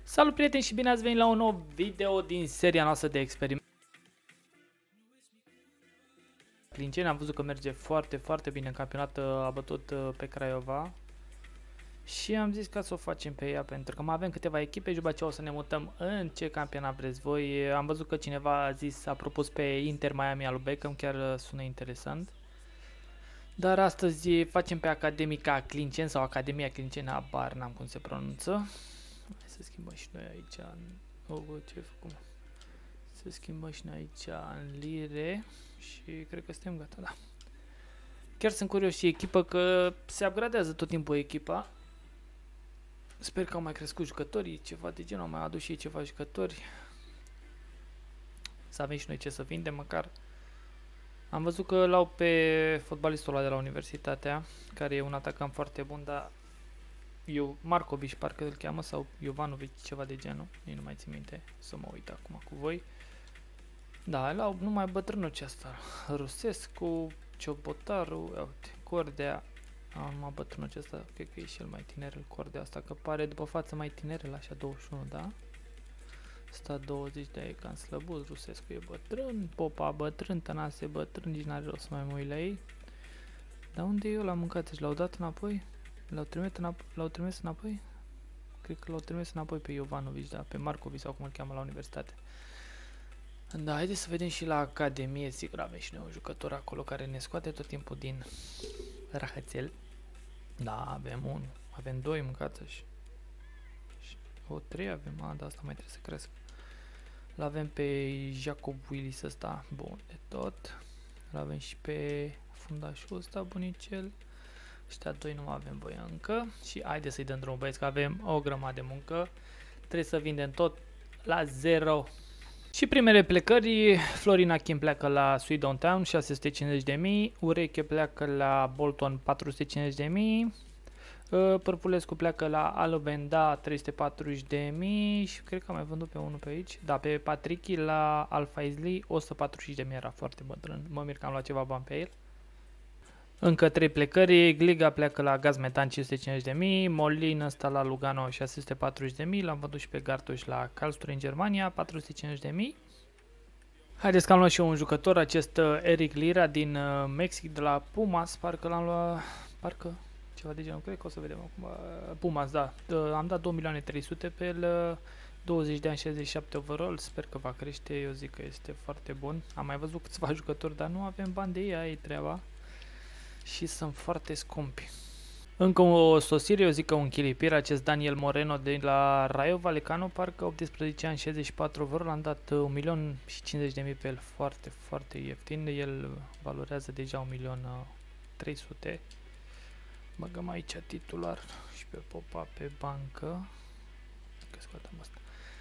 Salut prieteni și bine ați venit la un nou video din seria noastră de experiment. Clinceni, am văzut că merge foarte bine în campionat, a bătut pe Craiova. Și am zis ca să o facem pe ea, pentru că mai avem câteva echipe și după aceea o să ne mutăm în ce campionat vreți voi. Am văzut că cineva a zis, a propus pe Inter Miami al lui Beckham, chiar sună interesant. Dar astăzi facem pe Academica Clinceni sau Academia Clinceni, habar n-am cum se pronunță. Hai să schimbăm și noi aici ce făcum? Să schimbăm și noi aici în lire și cred că suntem gata, da. Chiar sunt curios și echipă, că se upgradează tot timpul echipa. Sper că au mai crescut jucătorii, ceva de genul, au mai adus și ceva jucători. Să avem și noi ce să vindem măcar. Am văzut că l-au pe fotbalistul ăla de la Universitatea, care e un atacant foarte bun, dar Markovic parcă îl cheamă, sau Jovanovic, ceva de genul, nici nu mai țin minte, să mă uit acum cu voi. Da, l-au numai bătrânul acesta, Rusescu, Ciobotaru, uite, Cordea, numai bătrânul acesta, cred că e și el mai tinerel, Cordea asta, că pare după față mai tinerel, așa 21, da? Sta 20 de ani, cam slăbut, Rusescu e bătrân, Popa bătrân, Tănase bătrân, nici n-are rost să mai mă uit la ei. Dar unde e eu l-am mâncat și l-au dat înapoi? L-au trimis înapoi? Cred că l-au trimis înapoi pe Jovanovic, da, pe Markovic sau cum îl cheamă la universitate. Da, haideți să vedem și la Academie, sigur avem și noi un jucător acolo care ne scoate tot timpul din rahățel. Da, avem unul, avem doi mâncați și o trei avem, dar asta mai trebuie să cresc. L-avem pe Jacob Willis ăsta, bun de tot. L-avem și pe fundașul ăsta, bunicel. Ăștia doi nu avem voie încă. Și haideți să-i dăm drumul, băieți, că avem o grămadă de muncă. Trebuie să vindem tot la 0. Și primele plecări, Florin Achim pleacă la Swindon Town, 650.000, Ureche pleacă la Bolton, 450.000, Părpulescu pleacă la Alobenda, 340.000 și cred că am mai vândut pe unul pe aici. Da, pe Patricky la Alpha Isley, 145.000, era foarte bătrân, mă mir că am luat ceva bani pe el. Încă 3 plecări, Gliga pleacă la Gaz Metan, 550.000, Molin ăsta la Lugano, 640.000, l-am văzut și pe Gartuș la Karlsruhe în Germania, 450.000. Haideți că am luat și eu un jucător, acest Eric Lira din Mexic, de la Pumas, parcă l-am luat, parcă ceva de genul, cred că o să vedem acum, Pumas, da, am dat 2.300.000 pe el, 20 de ani, 67 overall, sper că va crește, eu zic că este foarte bun. Am mai văzut câțiva jucători, dar nu avem bani de ei, aia e treaba. Și sunt foarte scumpi. Încă o sosire, eu zic că un chilipir, acest Daniel Moreno de la Rayo Vallecano, parcă 18 ani, 64 overall, am dat 1.050.000 pe el, foarte ieftin, el valorează deja 1.300.000. Băgăm aici titular și pe Popa pe bancă. Că scoatem asta.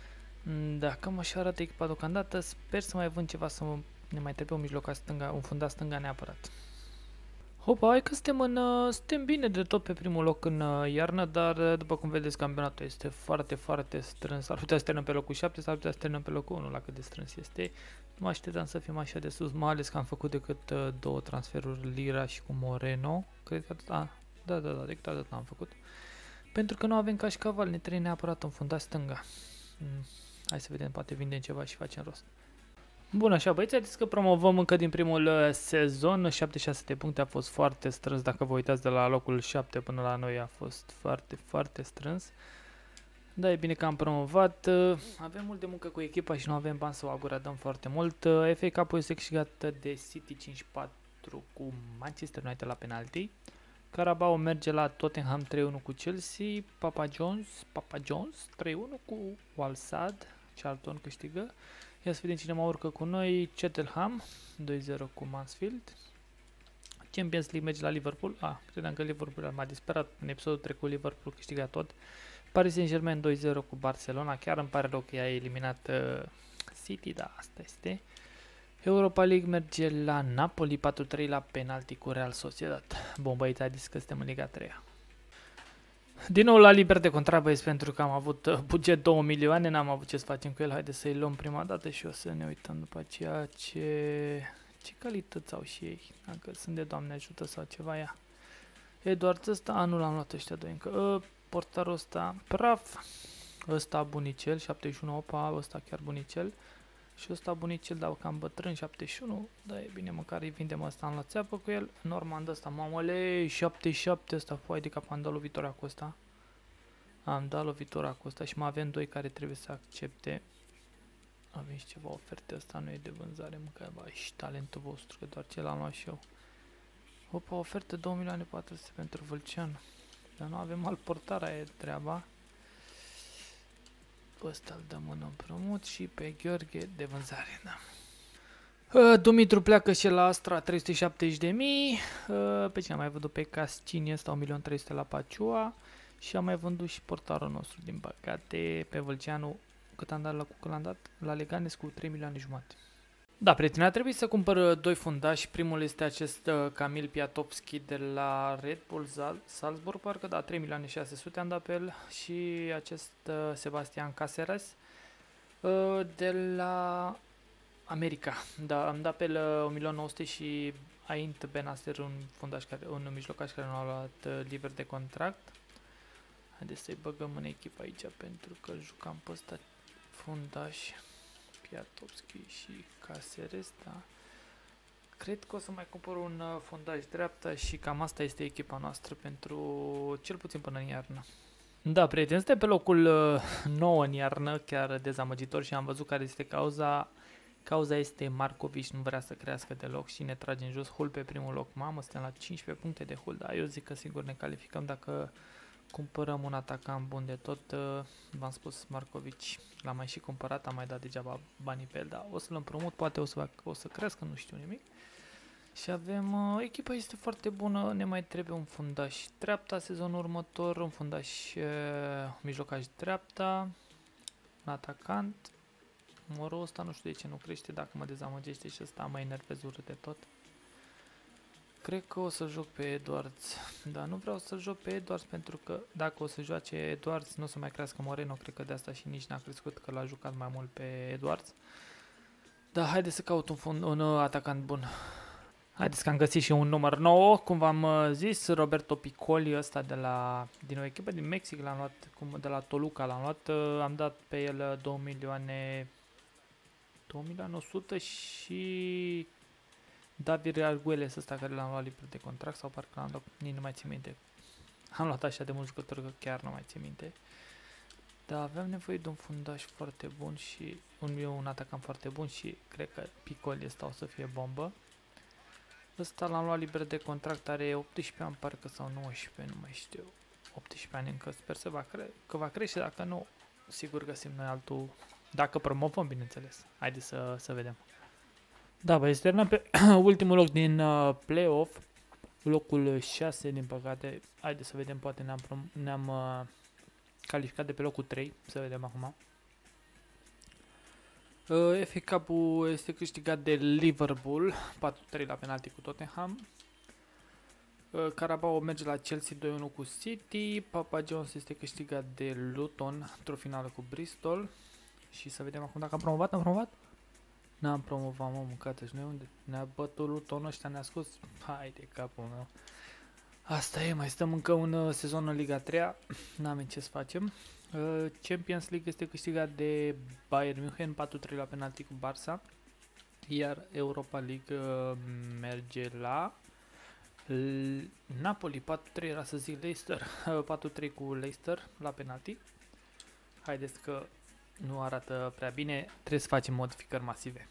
Da, cam așa arată echipa deocamdată, sper să mai vând ceva, să ne mai trebuie un mijloc stânga, un fundat stânga neapărat. Hopa, hai că suntem bine de tot pe primul loc în iarnă, dar după cum vedeți campionatul este foarte strâns. Ar putea să terminăm pe locul 7, s-ar putea să terminăm pe locul 1 la cât de strâns este. Nu mă așteptam să fim așa de sus, mai ales că am făcut decât 2 transferuri, Lira și cu Moreno. Cred că atât, da, decât atât n-am făcut. Pentru că nu avem cașcaval, ne trebuie neapărat un fundat stânga. Hai să vedem, poate vindem ceva și facem rost. Bun, așa băieți, haideți că promovăm încă din primul sezon, 76 de puncte, a fost foarte strâns, dacă vă uitați de la locul 7 până la noi a fost foarte strâns. Da, e bine că am promovat, avem mult de muncă cu echipa și nu avem bani să o agradăm foarte mult. FA Cup-ul este câștigat de City 5-4 cu Manchester United la penalti. Carabao merge la Tottenham 3-1 cu Chelsea, Papa John's 3-1 cu Walsall, Charlton câștigă. Ia să vedem cine mă urcă cu noi, Cheltenham 2-0 cu Mansfield. Champions League merge la Liverpool, credeam că Liverpool m-a disperat, în episodul trecut Liverpool câștiga tot. Paris Saint-Germain 2-0 cu Barcelona, chiar îmi pare rău că i-a eliminat City, dar asta este. Europa League merge la Napoli 4-3 la penalti cu Real Sociedad. Bun băieți, haideți că suntem în Liga 3. Din nou la liber de contract, băieți, pentru că am avut buget 2 milioane, n-am avut ce să facem cu el. Haideți să-i luăm prima dată și o să ne uităm după aceea ce calități au și ei. Dacă sunt de Doamne ajută sau ceva ea. Eduard ăsta, nu l-am luat ăștia doi încă. Portarul ăsta, praf. Ăsta bunicel, 71, opa, ăsta chiar bunicel. Și ăsta bunicel, dar cam bătrân, 71, dar e bine, măcar îi vindem ăsta în la țeapă cu el. Normand ăsta, mamăle, 77 ăsta, foai de cap, am dat lovitura cu ăsta. Am dat lovitura cu ăsta și mai avem doi care trebuie să accepte. Avem și ceva oferte, ăsta nu e de vânzare, măcar, bă, și talentul vostru, că doar ce l-am luat și eu. Opa, ofertă 2.400.000 pentru Vâlcean. Dar nu avem alt portar, aia e treaba. Ăsta îl dăm în împrumut și pe Gheorghe de vânzare, da. Dumitru pleacă și la Astra 370.000. Pe cine am mai văzut? Pe Cascini ăsta 1.300.000 la Paciua. Și am mai vândut și portarul nostru, din păcate, pe Vâlceanu. Cât am dat l-am dat la Leganes cu 3.500.000. Da, prieteni, a trebuit să cumpăr doi fundași. Primul este acest Kamil Piatovski de la Red Bull Salzburg, parcă, da, 3.600.000 am dat pe el. Și acest Sebastian Caceres de la America. Da, am dat pe el 1.900.000 și Aint Benacer, un mijlocaș care nu a luat liber de contract. Haideți să-i băgăm în echipă aici pentru că jucam pe ăsta fundaș. Piatovski și Caceres, da. Cred că o să mai cumpăr un fundaș dreapta și cam asta este echipa noastră pentru cel puțin până în iarnă. Da, prieteni, suntem pe locul 9 în iarnă, chiar dezamăgitor, și am văzut care este cauza. Cauza este Markovic, nu vrea să crească deloc și ne trage în jos. Hull pe primul loc, mamă, suntem la 15 puncte de Hull, dar eu zic că sigur ne calificăm dacă cumpărăm un atacant bun de tot. V-am spus, Markovic l-am mai și cumpărat, am mai dat degeaba banii pe el, dar o să-l împrumut, poate o să crească, nu știu nimic. Și avem, echipa este foarte bună, ne mai trebuie un fundaș dreapta sezonul următor, un fundaș mijlocaș dreapta, un atacant. Morul ăsta nu știu de ce nu crește, dacă mă dezamăgește și ăsta mă enervez urât de tot. Cred că o să joc pe Edwards, dar nu vreau să joc pe Edwards pentru că dacă o să joace Edwards nu o să mai crească Moreno, cred că de asta și nici n-a crescut, că l-a jucat mai mult pe Edwards. Dar haideți să caut un atacant bun. Haideți că am găsit și un număr 9, cum v-am zis, Roberto Piccoli, ăsta din o echipă din Mexic, l-am luat, de la Toluca l-am luat, am dat pe el 2.100.000 și David Arguelles ăsta care l-am luat liber de contract, sau parcă l-am luat, nici nu mai țin minte. Am luat așa de mulți jucători că chiar nu mai țin minte. Dar aveam nevoie de un fundaș foarte bun și un atacant foarte bun și cred că Piccoli ăsta o să fie bombă. Ăsta l-am luat liber de contract, are 18 ani parcă sau 19, nu mai știu. 18 ani încă, sper că va crește, dacă nu, sigur găsim noi altul, dacă promovăm, bineînțeles. Haideți să vedem. Da, băi, este terminat pe ultimul loc din play-off, locul 6 din păcate. Haideți să vedem, poate ne-am calificat de pe locul 3, să vedem acum. FA Cup-ul este câștigat de Liverpool, 4-3 la penalti cu Tottenham. Carabao merge la Chelsea 2-1 cu City. Papa John's este câștigat de Luton într-o finală cu Bristol. Și să vedem acum dacă am promovat. Am promovat? N-am promovat, mă, mâncate-și noi unde? Ne-a bătut Luton ăștia, ne-a scos. Hai de capul meu. Asta e, mai stăm încă un sezon în Liga 3, n-am ce să facem. Champions League este câștigat de Bayern München 4-3 la penalti cu Barça. Iar Europa League merge la Napoli 4-3, era să zic Leicester, 4-3 cu Leicester la penalti. Haideți că nu arată prea bine, trebuie să facem modificări masive.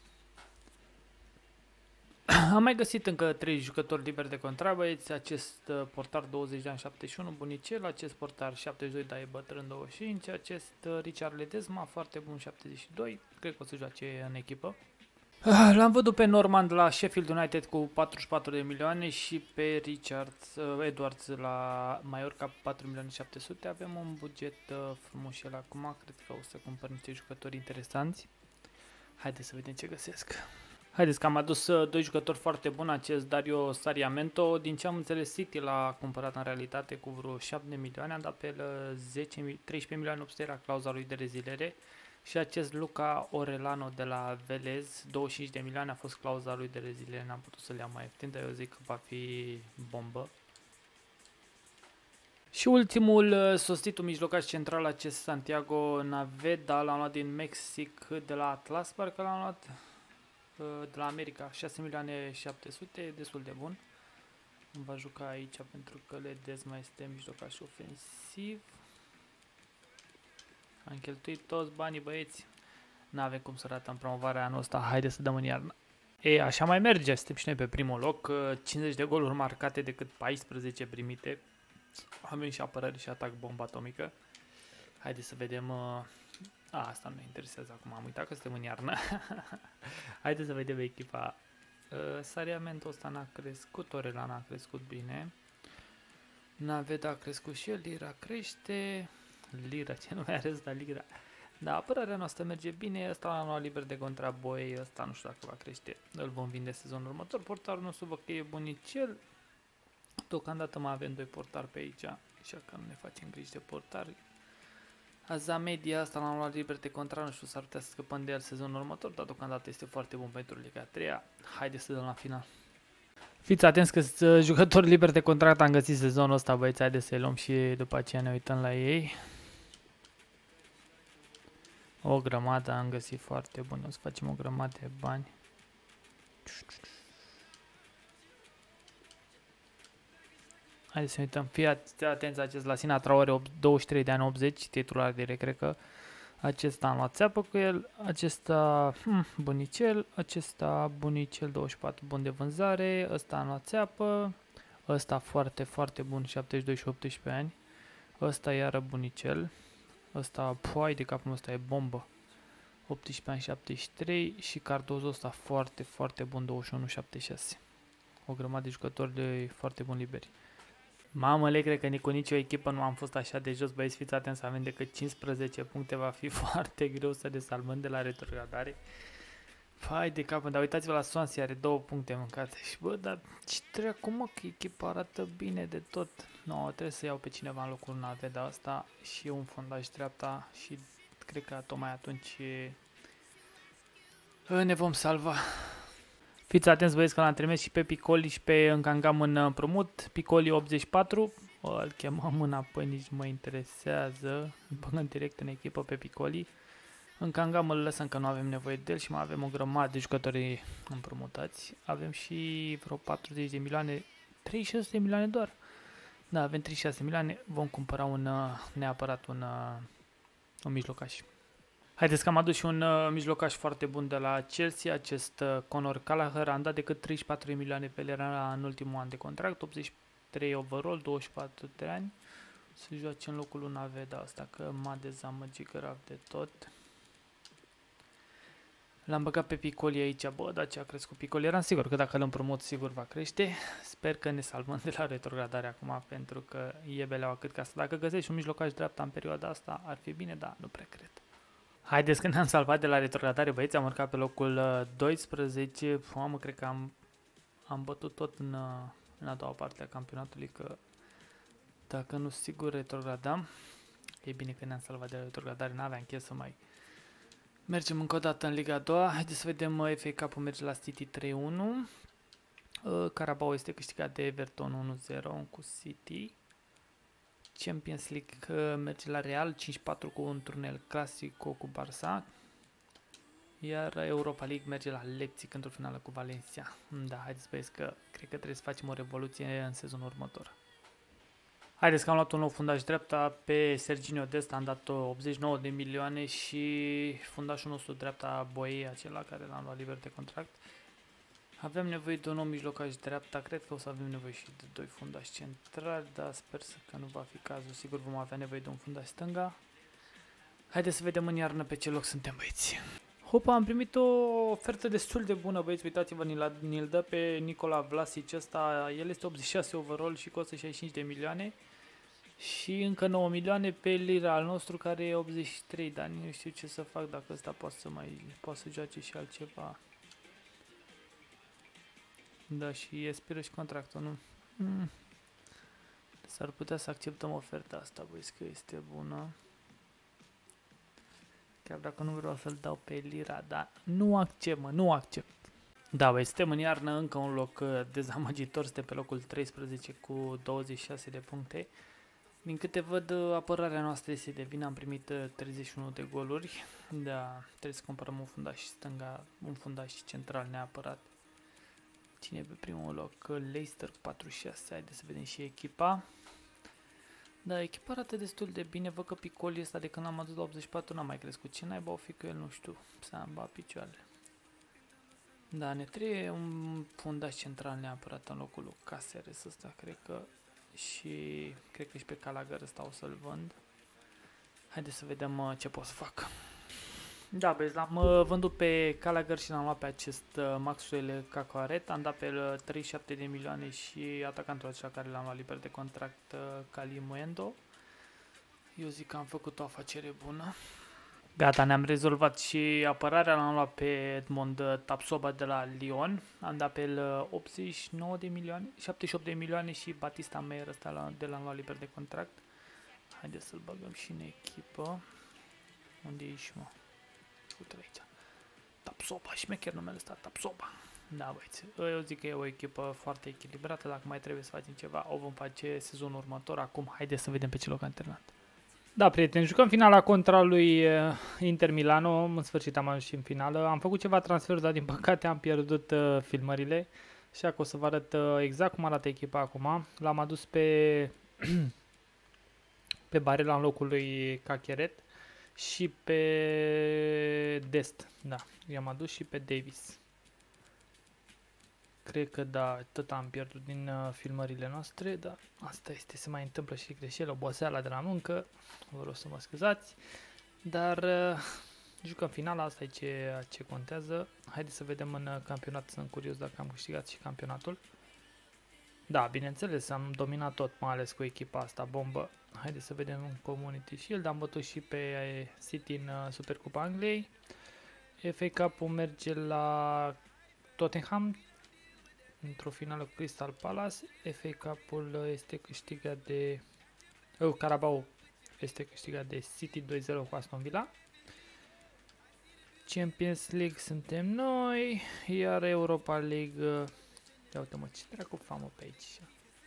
Am mai găsit încă 3 jucători liberi de contract, băieți, acest portar 20 de ani 71, bunicel, acest portar 72, dar e bătrân 25, acest Richard Ledesma, foarte bun 72, cred că o să joace în echipă. L-am văzut pe Normand la Sheffield United cu 44 de milioane și pe Edwards la Mallorca 4.700.000. Avem un buget frumos el acum, cred că o să cumpăr niște jucători interesanți. Haideți să vedem ce găsesc. Haideți că am adus doi jucători foarte buni, acest Dario Sariamento, din ce am înțeles City l-a cumpărat în realitate cu vreo 7 de milioane, am dat pe el 13.800.000 era clauza lui de reziliere. Și acest Luca Orelano de la Velez, 25 de milioane a fost clauza lui de reziliere, n-am putut să-l iau mai ieftin, dar eu zic că va fi bombă. Și ultimul sostitul mijlocaș central, acest Santiago Naveda, l-am luat din Mexic, de la Atlas, parcă l-am luat, de la America, 6.700.000, destul de bun. Îmi va juca aici pentru că Ledesma este mijlocaș ofensiv. Am cheltuit toți banii, băieți. N-avem cum să ratăm promovarea anul ăsta, haide să dăm în iarnă. E, așa mai merge, suntem și noi pe primul loc, 50 de goluri marcate decât 14 primite. Avem și apărare și atac bomba atomică. Haideți să vedem... asta nu ne interesează acum, am uitat că suntem în iarnă. Haideți să vedem echipa. Sariamentul ăsta n-a crescut, Orela n-a crescut bine. Naveda a crescut și el, Lira crește. Lira, ce nume are ăsta, Lira? Da, apărarea noastră merge bine, ăsta l-am luat liber de contra Boei, ăsta nu știu dacă va crește, îl vom vinde sezonul următor. Portarul nostru văd că e bunicel. Deocamdată mai avem 2 portari pe aici, așa că nu ne facem griji de portari. Azamedia asta l-am luat liber de contra, nu știu, s-ar putea să scăpăm de el sezonul următor, dar deocamdată este foarte bun pentru Liga 3. Haideți să dăm la final. Fiți atenți că jucători liberi de contract am găsit sezonul ăsta, băieți, haideți să-i luăm și după aceea ne uităm la ei. O grămadă am găsit foarte bun, o să facem o grămadă de bani. Haideți să ne uităm, fii atenți acest la Sina Traore, 23 de ani, 80, titular direct, cred că. Acesta am luat țeapă cu el, acesta bunicel, acesta bunicel 24, bun de vânzare, ăsta am luat țeapă, ăsta foarte, foarte bun, 72 și 18 ani, ăsta iară bunicel, ăsta, poai de capul ăsta e bombă, 18 ani, 73 și Cardozo ăsta foarte, foarte bun, 21, 76. O grămadă de jucători de foarte buni liberi. Mamă, cred că cu nicio echipă nu am fost așa de jos, băieți, fiți atenți să avem decât 15 puncte, va fi foarte greu să ne salvăm de la retrogradare. Hai de cap, dar uitați-vă la Swansea, are 2 puncte mâncate și bă, dar ce trebuie acum, mă, că echipa arată bine de tot. No, trebuie să iau pe cineva în locul Naveda asta și un fundaj dreapta și cred că tocmai atunci ne vom salva. Fiți atenți, băieți, că l-am trimis și pe Piccoli și pe Nkangam în împrumut. Piccoli 84, îl chemăm înapoi, nici mă interesează. Îl băgăm direct în echipă pe Piccoli. Nkangam îl lăsăm că nu avem nevoie de el și mai avem o grămadă de jucători împrumutați. Avem și vreo 40 de milioane, 36 de milioane doar. Da, avem 36 de milioane, vom cumpăra neapărat un mijlocaș. Haideți că am adus și un mijlocaș foarte bun de la Chelsea, acest Conor Gallagher, am dat decât 34 milioane pe el, era în ultimul an de contract, 83 overall, 24 de ani, să joace în locul lui Naveda asta, că m-a dezamăgit grav de tot. L-am băgat pe Piccoli aici, bă, dar ce a crescut Piccoli, eram sigur că dacă îl împrumut sigur va crește, sper că ne salvăm de la retrogradare acum, pentru că e beleaua cât ca să, dacă găsești un mijlocaș dreapta în perioada asta, ar fi bine, dar nu prea cred. Haideți că ne-am salvat de la retrogradare, băieți, am urcat pe locul 12, mamă, cred că am bătut tot în a doua parte a campionatului, că dacă nu sigur retrogradam, e bine că ne-am salvat de la retrogradare, n-aveam chef să mai mergem încă o dată în Liga a doua. Haideți să vedem, FA Cup-ul merge la City 3-1, Carabao este câștigat de Everton 1-0 cu City. Champions League merge la Real 5-4 cu un turnel clasic cu Barça. Iar Europa League merge la Leipzig într-o finală cu Valencia. Da, haideți băieți că cred că trebuie să facem o revoluție în sezonul următor. Haideți că am luat un nou fundaș dreapta pe Serginho Dest, am dat 89 de milioane și fundașul nostru dreapta Boei, acela care l-am luat liber de contract. Avem nevoie de un nou mijlocaș dreapta, cred că o să avem nevoie și de 2 fundași centrali, dar sper că nu va fi cazul, sigur vom avea nevoie de un fundaș stânga. Haideți să vedem în iarnă pe ce loc suntem, băieți. Hopa, am primit o ofertă destul de bună, băieți, uitați-vă, ni-l dă pe Nicola Vlasic ăsta, el este 86 overall și costă 65 de milioane. Și încă 9 milioane pe Lira al nostru care e 83, dar nu știu ce să fac dacă ăsta poate să joace și altceva. Da, și expiră și contractul, nu? S-ar putea să acceptăm oferta asta, băi, că este bună. Chiar dacă nu vreau să-l dau pe Lira, dar nu accept, mă, nu accept. Da, băi, suntem în iarnă, încă un loc dezamăgitor, suntem pe locul 13 cu 26 de puncte. Din câte văd, apărarea noastră este de vină. Am primit 31 de goluri. Da, trebuie să comparăm un fundaș stânga, un fundaș central neapărat. Cine e pe primul loc? Leicester cu 46. Haideți să vedem și echipa. Da, echipa arată destul de bine. Văd că Piccoli ăsta de când l-am adus la 84 n-a mai crescut. Ce naiba o fi cu el, nu știu. S-a îmbat picioarele. Da, ne trebuie un fundaș central neapărat în locul lui Caceres ăsta, cred că. Și cred că și pe Gallagher ăsta o să-l vând. Haideți să vedem ce pot să fac. Da, băieți, l-am vândut pe Gallagher și l-am luat pe acest Maxwell Cacaret. Am dat pe el 37 de milioane și atacantul acela care l-am luat liber de contract, Calimuendo. Eu zic că am făcut o afacere bună. Gata, ne-am rezolvat și apărarea, l-am luat pe Edmond Tapsoba de la Lyon. Am dat pe el 89 de milioane, 78 de milioane și Batista Meyer ăsta de l-am luat liber de contract. Haideți să-l băgăm și în echipă. Unde ești, mă? Uite-l aici. Tapsoba, șmecher numele ăsta, Tapsoba. Da, băieți, eu zic că e o echipă foarte echilibrată. Dacă mai trebuie să facem ceva, o vom face sezonul următor. Acum, haideți să vedem pe ce loc antrenat. Da, prieteni, jucăm finala contra lui Inter Milano. În sfârșit am ajuns și în finală. Am făcut ceva transferuri, dar din păcate am pierdut filmările. Așa că o să vă arăt exact cum arată echipa acum. L-am adus pe Barella în locul lui Cacheret și pe Dest. Da, i-am adus și pe Davis. Cred că da, tot am pierdut din filmările noastre, dar asta este, se mai întâmplă și greșeli, oboseala de la muncă, vă rog să mă scuzați, dar jucăm finala, asta e ce contează. Haideți să vedem în campionat, sunt curios dacă am câștigat și campionatul. Da, bineînțeles, am dominat tot, mai ales cu echipa asta, bombă. Haideți să vedem în Community Shield, am bătut și pe City în Supercupa Angliei. FA Cup-ul merge la Tottenham într-o finală cu Crystal Palace. FA Cup-ul este câștigat de Carabao este câștigat de City 2-0 cu Aston Villa. Champions League suntem noi, iar Europa League, ia uite mă, ce dracu famă pe aici.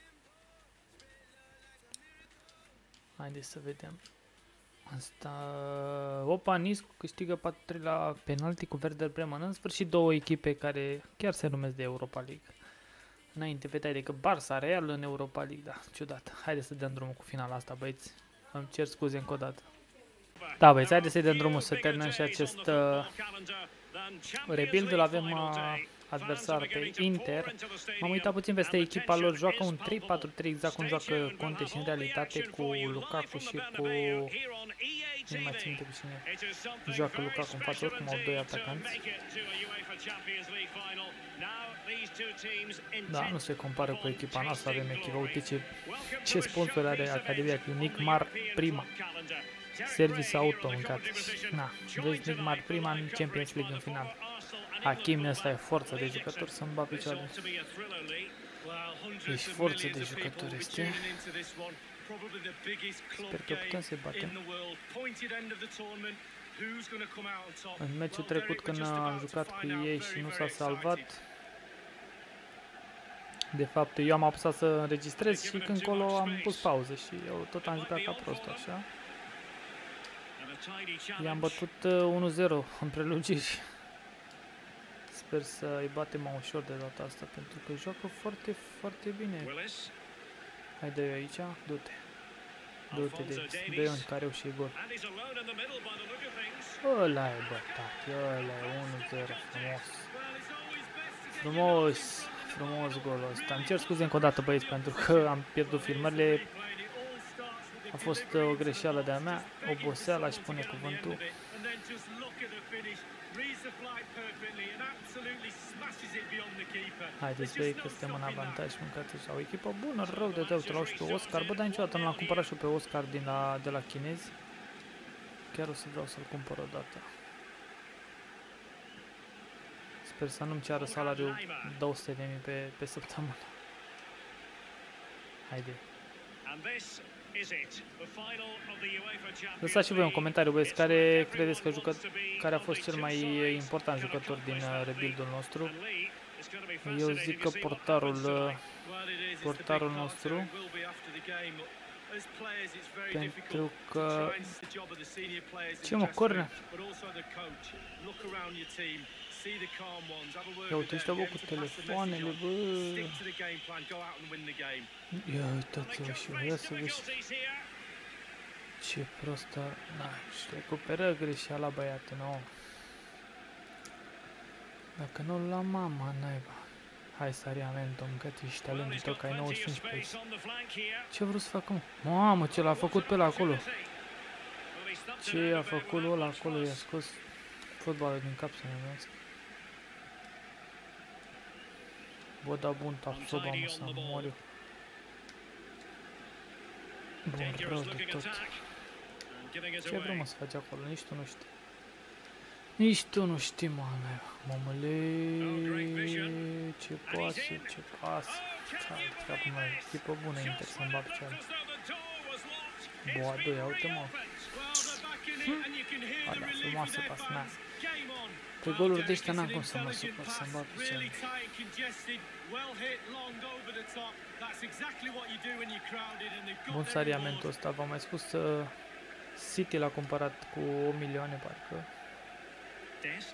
Haideți să vedem. Asta, Opa Niscu câștigă 4-3 la penalti cu Werder Bremen. În sfârșit două echipe care chiar se numesc de Europa League. Înainte vedeai decât Barça, Real în Europa League, da, ciudat. Haideți să dăm drumul cu finala asta, băieți. Îmi cer scuze încă o dată. Da, băieți, haideți să-i dăm drumul să terminăm și acest rebuild. Îl avem adversar pe Inter. M-am uitat puțin peste echipa lor, joacă un 3-4-3 exact cum joacă Conte și în realitate cu Lukaku și cu... Nu mai țin de cine joacă Lukaku în față, oricum au doi atacanți. Da, nu se compară cu echipa noastră, avem echipa, uite ce sponsor are Academia cu Nickmar Prima. Service auto mâncat. Na, vezi Nickmar Prima în Champions League în final. Hakimi ăsta e forță de jucător să-mi bat picioarele. Ești forță de jucător, este. Sper că putem să-i batem. În meciul trecut când am jucat cu ei și nu s-a salvat, de fapt eu am apăsat să înregistrez și când colo am pus pauză și eu tot am jucat ca prost așa. I-am bătut 1-0 în prelungiri. Sper să îi batem mai ușor de data asta, pentru că joacă foarte, foarte bine. Haide aici, du-te. Du-te, dă-i un careu și gol. Ăla e bătat, ăla e 1-0, frumos. Frumos, frumos golul ăsta. Îmi cer scuze încă o dată, băieți, pentru că am pierdut filmările. A fost o greșeală de-a mea, oboseala aș spune cuvântul. Haideți să că suntem în avantaj, mâncați așa. O echipă bună, rău de tău, te-l și pe Oscar. Bă, dar niciodată nu l-am cumpărat și eu pe Oscar de la chinezi. Chiar o să vreau să-l cumpăr odată. Sper să nu-mi ceară salariul 200.000 pe săptămână. Haide. Lăsați și voi un comentariu, băieți, care credeți că care a fost cel mai important jucător din rebuild-ul nostru. Eu zic că portarul nostru. Pentru că... Ce mă, corner? Ia uite ăștia, bă, cu telefoanele, bă. Ia uitați-vă și vă, ia să vezi. Ce prostă... Na, și recuperă greșeala băiatul, nu. Dacă nu-l la mama, naiba. Hai, Sariamento, mâncă-te și te alungi tot, că ai 95 pe aici. Ce vreau să fac, mă? Mamă, ce l-a făcut pe ăla acolo. Ce a făcut ăla acolo? I-a scos fotbalul din cap să ne vezi. Bă, da bun, tapsoba, mă, să mor eu. Bun, rău de tot. Ce vreau, mă, să faci acolo? Nici tu nu știi. Nici tu nu știi, mă, mamăle, ce pasă, ce pasă. Ce-ai treabă, mă, echipă bună, Inter să-mi bag ceală. Boa, doi, uite, mă. Alea, frumoasă pasă, na. Pe goluri de ăștia n-am cum să mă supăr, să-mi bag ceală. Bun sariamentul ăsta, v-am mai spus, City l-a cumpărat cu 1 milioane, parcă. Dest.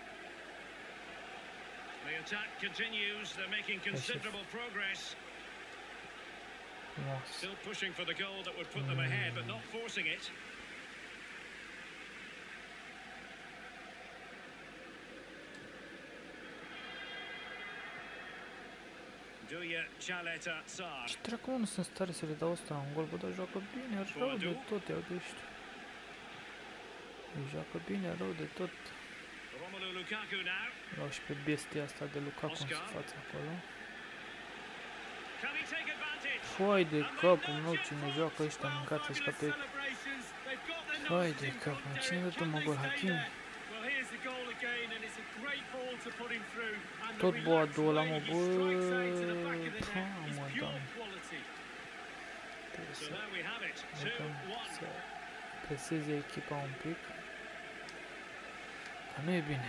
The attack continues. They're making considerable progress. Still pushing for the goal that would put them ahead, but not forcing it. Duya Chaleta Tsar. Ce dracu, nu sunt stare să le dau ăsta un gol, bă, dar joacă bine, rău de tot, iau de ăștia. Joacă bine, rău de tot. Luau și pe bestia asta de Lukaku în fața acolo. Foi de capul meu, cine joacă ăștia, mâncați-și ca pe... Foi de capul meu, cine dă mă gol, Hakimi? Tot boadul ăla, mă, bă... Mă, doamne. Trebuie să preseze echipa un pic. Că nu e bine.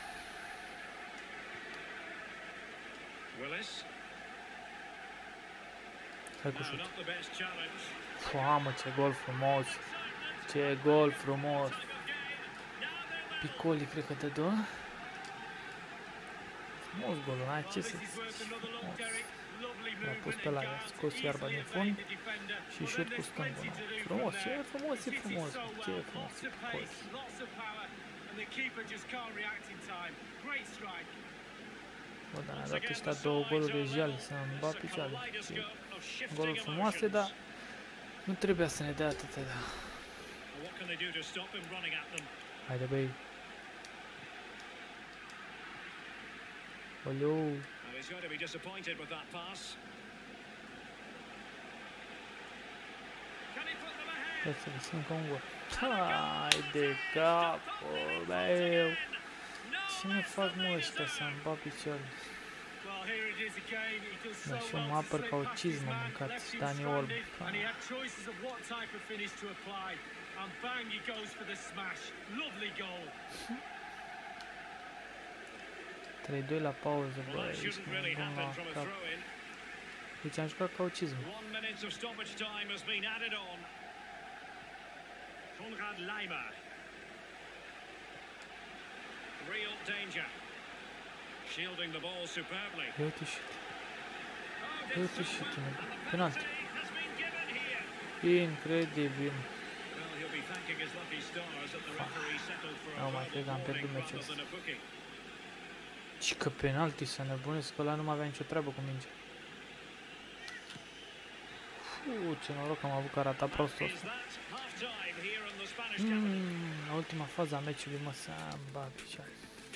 Hai cu șut. Mamă, ce gol frumos! Ce gol frumos! Piccoli cred că te dă. Frumos golul, n-ai ce să zici. L-a pus pe la ea, scos iarba din fund și șut cu stângul. Frumos, ce frumos, e frumos, ce frumos e Piccoli. Bă, dar ne-a dat ăștia două goluri de jale să-mi bat picioare. Goluri frumoase, dar nu trebuia să ne dea atâtea, da. Haide, băi. Oleu. Ia să vezi încă un gol. Haide, capul meu. Ce ne fac, mă, ăștia să-mi bat picioare? Da, și eu mă apăr ca o cizmă mâncat, Dani Olm. 3-2 la pauză, bă, ești bun la cap. Deci am jucat ca o cizmă. Konrad Laimer. Real danger. Shielding the ball superbly. Ia uite și. Ia uite și tine. Penalti. Incredibil. Nu mai cred că am pierdut meciul ăsta. Și că penalti să nebunesc, că ăla nu mai avea nicio treabă cu mingea. Ce noroc am avut că arata prostul ăsta. La ultima fază a meciului mă să-mi bag picioare.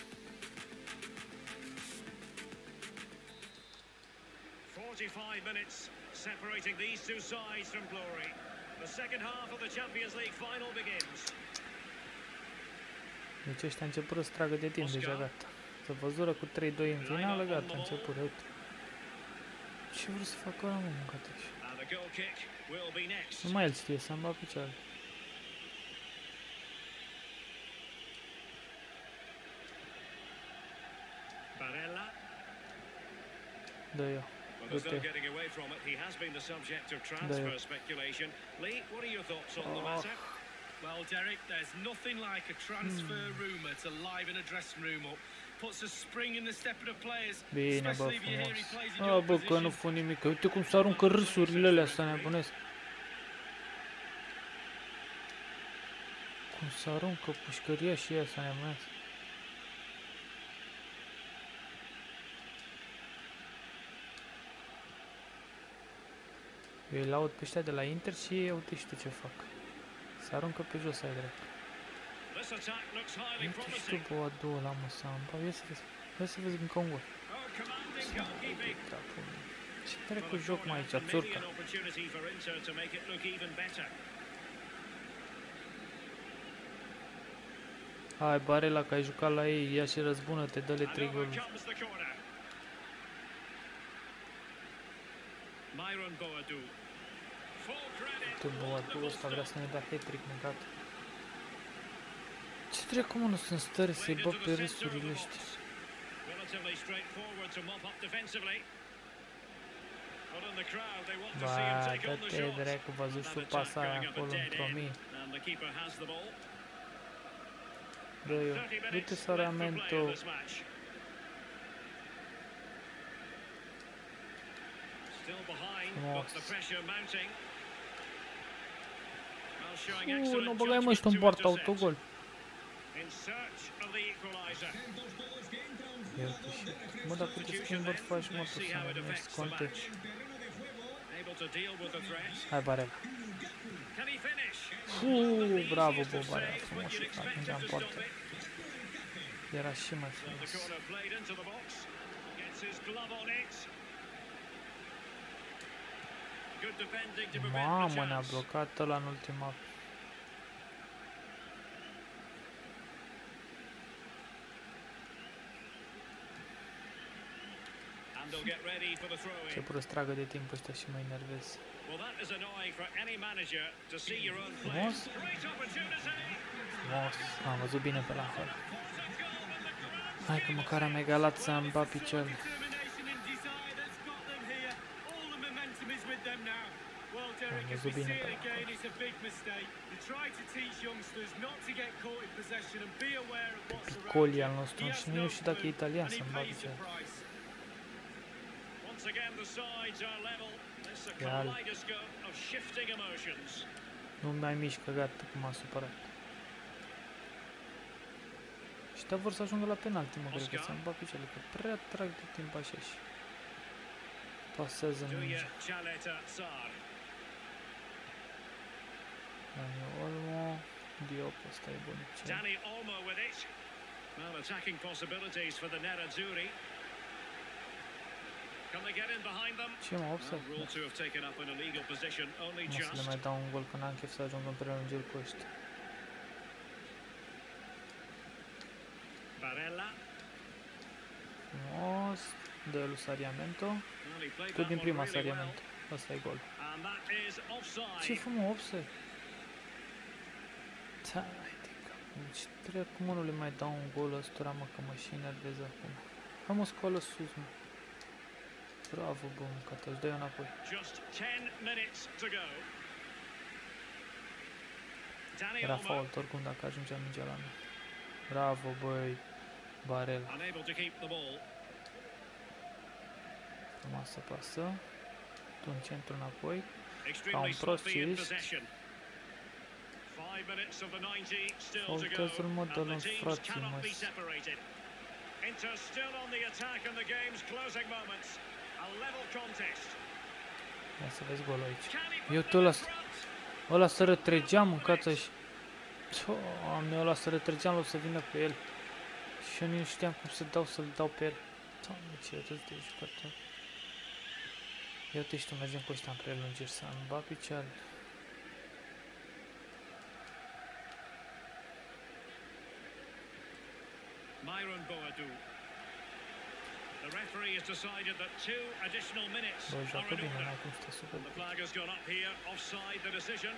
Minutes separating these two sides from glory. The second half of the Champions League final begins. Deci ăștia începură să tragă de timp, deja gata. Să văzură cu 3-2 în finală, gata, începură, uite. Ce vreau să fac ăla, mă, mâncate așa? Numai el știe să-mi bag picioare. Dă eu. Well, there's no getting away from it. He has been the subject of transfer speculation. Lee, what are your thoughts on the matter? Well, Derek, there's nothing like a transfer rumour to liven a dressing room up. Puts a spring in the step of the players, especially if you hear he plays in your bă, că nu fă nimic. Uite cum se aruncă râsurile alea, să nebunesc. Cum se aruncă pușcăria și ea, să nebunesc. Eu îi laud pe ăștia de la Inter și uite și tu ce fac. Se aruncă pe jos, ai drept. Uite și tu, bă, a doua la Musamba. Ia să vezi încă un gol. Ce dracu joc mai aici, țurca? Hai, Barella, că ai jucat la ei, ia și răzbună-te, dă-le 3 goluri. Tu, Boadu, ăsta vrea să ne dea hat-trick negat. Ce dracu, mă, nu sunt stări să-i bă pe râsurile ăștia? Ba, dă-te, dracu, văzut și tu pasa aia acolo într-o mie. Bă, uite Saramiento. Frumos. Nu băgai mă, ești un poartă autogol. Ia uite și... Mă, dacă te schimbări faci, mă, tu să nu ești context. Hai, Barella. Bravo, bă, Barella, frumos și ajungea în poartă. Era și mai frumos. Mamă, ne-a blocat ăla în ultima... Ce pură stragă de timp ăștia și mă enervez. Frumos? Frumos. Am văzut bine pe la fel. Hai că măcar am egalat să am bat piciorul. Am văzut bine pe la pe Piccoli al nostru și nu știu dacă e italian să-mi bat piciorul. Real. Nu mai mișcă, gata, cum m-a supărat. Ăștia vor să ajungă la penalti, mă, cred că să-mi bat picioarele, că prea trag de timp așa și pasează în mingea. Dani Olmo, Diop, ăsta e bunicel. Dani Olmo with it. Well, attacking possibilities for the Nerazzurri. Can they get in behind them? Ce mă, offside? Ruled to have taken up an illegal position, only Nu just. să le mai dau un gol, că n-am chef să ajung în prelungiri cu ăștia. Barella. Frumos. Dă lui Saramiento. Tu din prima Saramiento. Ăsta e gol. Ce fă, mă, offside? Deci trebuie cum nu le mai dau un gol ăstora, mă, că mă și enervez acum. Hai, mă, scoală sus, mă. Bravo, bă, mâncată, își dă-i înapoi. Era fault oricum dacă ajungea mingea la mine. Bravo, băi, Barella. Frumoasă pasă. Tu în centru înapoi. Ca un prost ce ești. Faultează-l, mă, dă-l în frații, mă. Ia să vezi golul aici. Eu tot ăla să rătregeam, mâncați și... Doamne, ăla să rătregeam, o să vină pe el. Și eu nu știam cum să dau, să-l dau pe el. Doamne, ce râs de jucător. Ia uite și tu, mergem cu ăștia în prelungiri să-mi bat picioarele. Myron Boadu. The referee has decided that 2 additional minutes are in order. The flag has gone up here, offside the decision.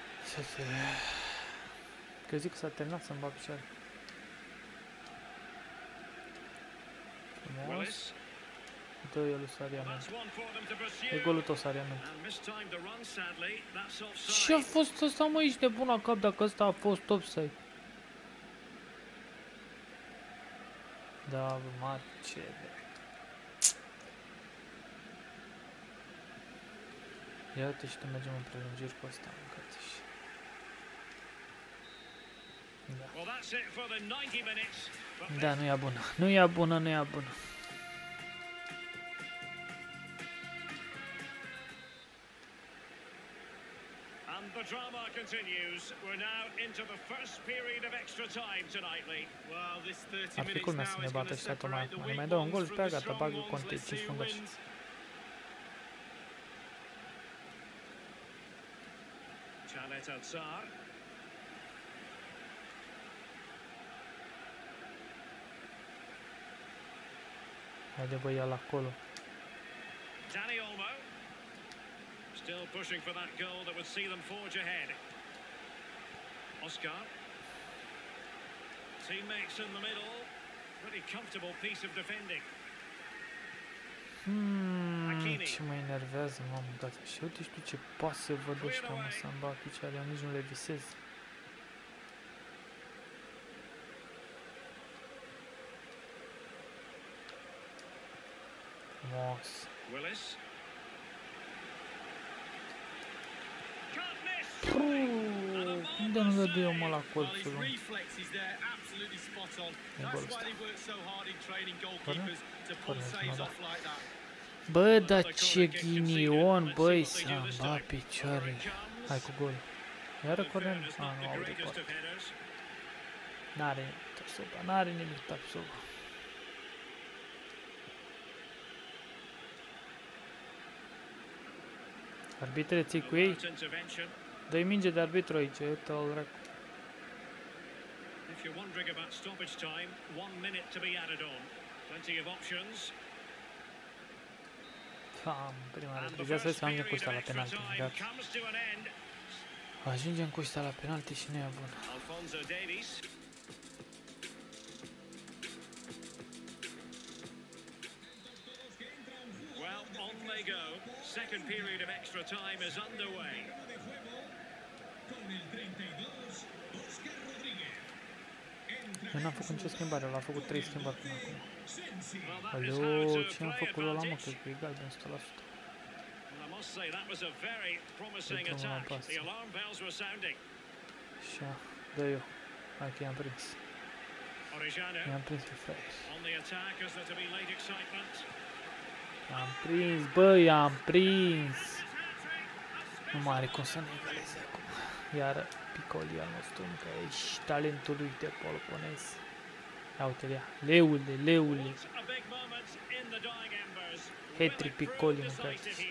Că zic că s-a terminat să-mi bat picioarele. Frumos. Dă el lui Sariamento. E golul tău, Sariamento. Ce a fost ăsta, mă, ești nebun la cap dacă ăsta a fost offside? Da, bă, mare, ce de... Ia uite și tu mergem în prelungiri cu asta, mâncați și... Da. Da, nu e bună, nu e bună, nu e bună. The drama continues. We're now into the first period of extra time tonight, Lee. Well, this 30 minutes now is going to separate the weak ones from the strong ones. Let's see who wins. Chalet Atsar. Haide, bă, ia-l acolo. Dani Olmo. Still pushing for that goal that would see them forge ahead. Oscar. Teammates in the middle. Pretty comfortable piece of defending. Ce mă enervează, mamă, da. Și uite și tu ce pase văd ăștia, mă, să-mi bag picioare, eu nici nu le visez. Frumos. Willis. Unde nu dă eu, mă, la colțul lui? E golul ăsta. Bă, dar ce ghinion, băi, să-mi bat picioare. Hai cu gol. Iară corner? Nu au de poate. N-are nimic Tapsoba, n-are nimic Tapsoba. Arbitre, ții cu ei? Dă-i minge de arbitru aici, uite-l dracu. If you're wondering about stoppage time, 1 minute to be added on. Plenty of options. Prima dată, trebuie să vezi că ajungem cu ăsta la penalti. Ajungem cu ăsta la penalti și nu e bun. Alphonso Davies. Well, on they go. Second period of extra time is underway. Eu n-am făcut nicio schimbare, l-a făcut 3 schimbări până acum. Aleu, ce am făcut ăla, mă, că e galben 100%. Dă drumul la pasă. Și dă eu. Hai că i-am prins. I-am prins pe fraieri. I-am prins, bă, i-am prins! Nu mai are cum să ne egaleze acum. Iar Piccoli al nostru, că ești talentul lui de polonez. Ia uite-l ia. Leule, leule. Hat-trick Piccoli, mâncați.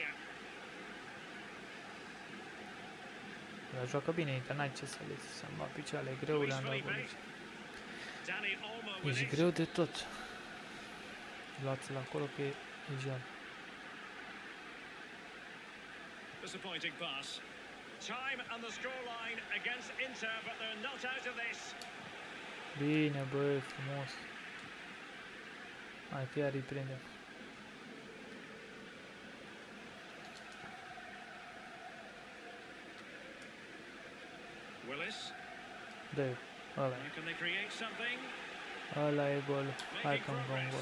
Dar joacă bine, că n-ai ce să le zici. Să-mi bat picioarele, greu le-am dat golici. Ești greu de tot. Luați-l acolo că e jal. Disappointing pass. Time and the scoreline against Inter, but they're not out of this. Bine, băi, frumos. Hai că iar îi prindem. Willis. Dă-i, ăla e. Ăla e golul. Hai că-mi dă un gol.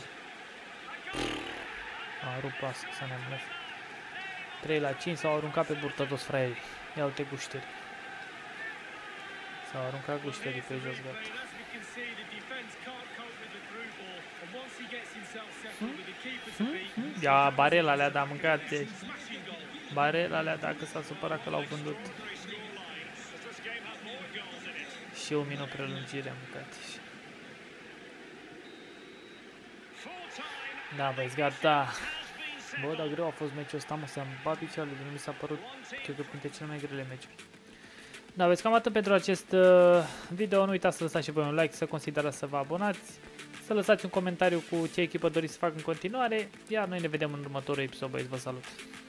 A rupt pasă, să ne mânesc. 3-5 s-au aruncat pe burtă toți fraierii. Ia uite gușterii. S-au aruncat gușterii pe jos, gata. Ia, Barela le-a dat, mâncate. Barela le-a dat, că s-a supărat că l-au vândut. Și 1 minut prelungire, mâncate. Da, băieți, gata. Bă, dar greu a fost meciul ăsta, mă, să-mi bat picioarele, mi s-a părut, cred că, printre cele mai grele meciuri. Da, vezi, cam atât pentru acest video, nu uitați să lăsați și voi un like, să considerați să vă abonați, să lăsați un comentariu cu ce echipă doriți să fac în continuare, iar noi ne vedem în următorul episod, băieți, vă salut!